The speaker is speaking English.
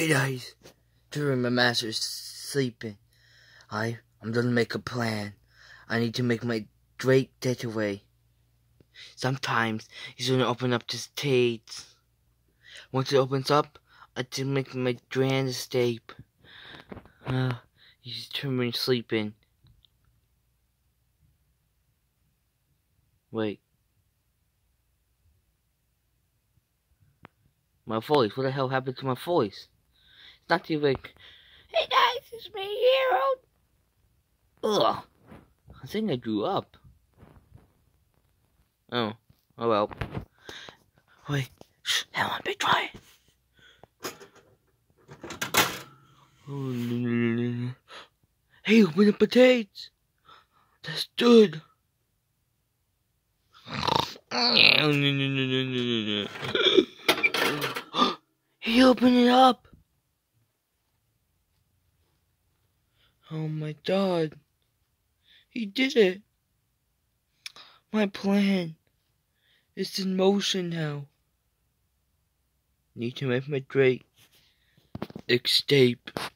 Hey guys, during my master's sleeping, I'm gonna make a plan. I need to make my Drake getaway. Sometimes he's gonna open up the states. Once it opens up, I can make my grand escape. He's turning sleeping. Wait. My voice. What the hell happened to my voice? It's not even. Hey guys, it's me, Hero. Ugh. I think I grew up. Oh well. Wait. Shh. Hang on, big try. Hey, open the potatoes. That's good. He opened it up. Oh my god. He did it. My plan is in motion now. Need to make my Drake escape.